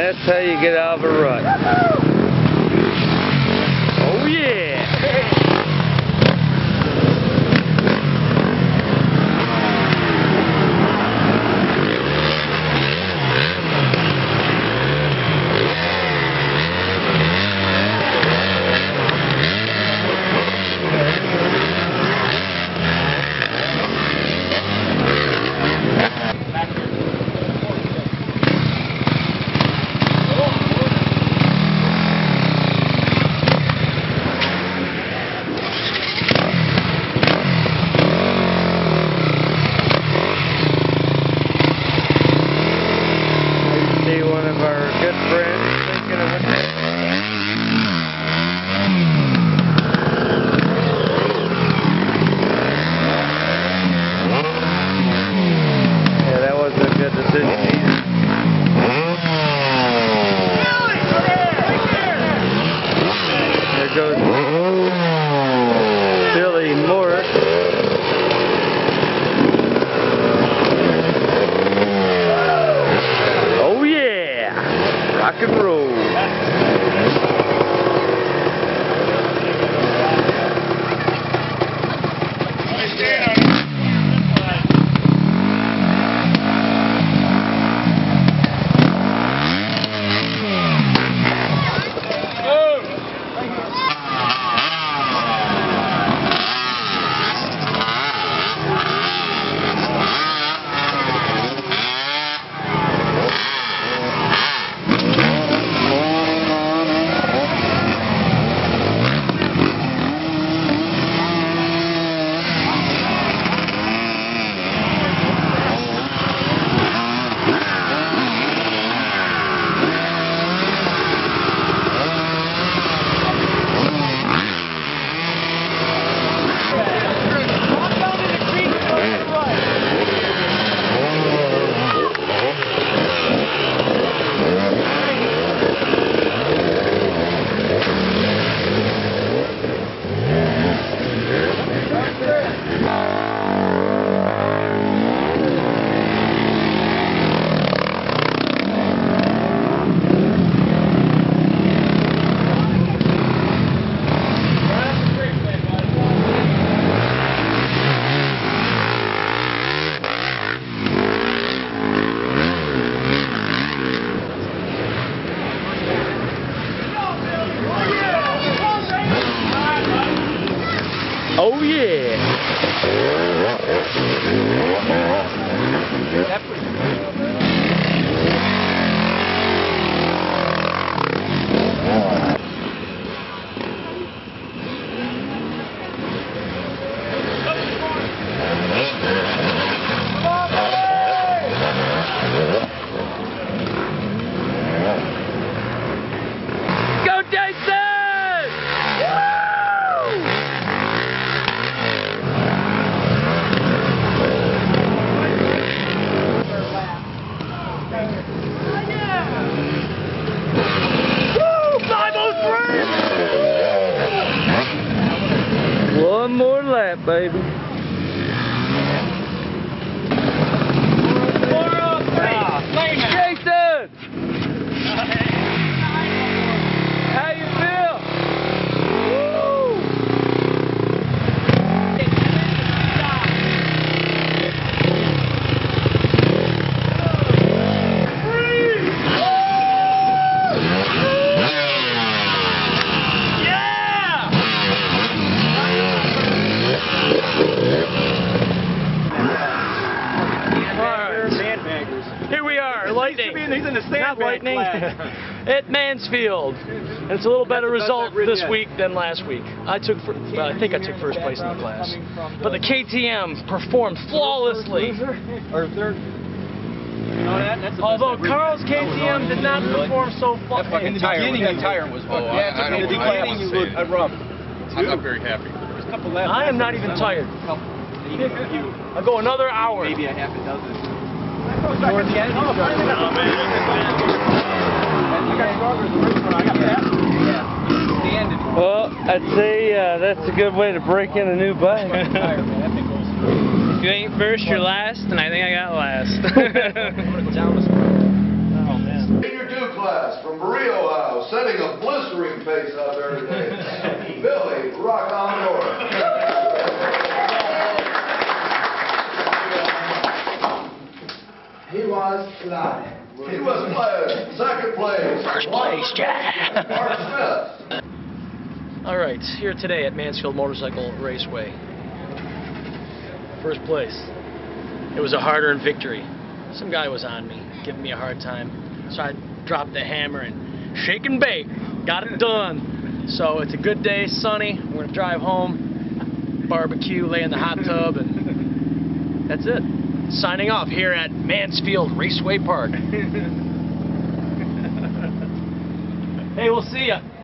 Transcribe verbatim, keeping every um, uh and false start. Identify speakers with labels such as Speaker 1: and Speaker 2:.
Speaker 1: that's how you get out of a rut. Oh yeah! One of our good friends thinking of it. Yeah, that wasn't a good decision either. There goes Billy Morris. Rock and roll. Oh yeah! Go Jason! One more lap, baby. Jason! How you feel? Woo! Here we are, lightning.
Speaker 2: He's in the
Speaker 1: Not lightning. At Mansfield. And it's a little better result this week than last week. I took, well, I think I took first place in the class. But the K T M performed flawlessly.
Speaker 2: Or third.
Speaker 1: Although Carl's K T M did not perform so far.
Speaker 2: In the beginning, the tire was oh, yeah,
Speaker 3: I, I
Speaker 2: in the beginning you looked rough.
Speaker 3: I'm not very happy.
Speaker 2: There's a couple laps.
Speaker 1: I am not even tired. I'll go another hour.
Speaker 2: Maybe a half a dozen. Towards the end, you started. Oh, man. You got stronger than the first one. I got that. Yeah.
Speaker 1: Well, I'd say uh, that's a good way to break in a new bike.
Speaker 4: If you ain't first, you're last, and I think I got last.
Speaker 2: I'm going to go down this road.
Speaker 1: Oh, man.
Speaker 3: In your due class. class from Berea, Ohio, setting a blistering pace out there today. Billy, rock on board.
Speaker 2: He was glad.
Speaker 3: He was glad. Second place.
Speaker 1: First place, Jack.
Speaker 3: Mark Smith.
Speaker 1: All right, here today at Mansfield Motorcycle Raceway. First place. It was a hard-earned victory. Some guy was on me, giving me a hard time. So I dropped the hammer and shake and bake. Got it done. So it's a good day, sunny. We're going to drive home, barbecue, lay in the hot tub, and that's it. Signing off here at Mansfield Raceway Park. Hey, we'll see ya.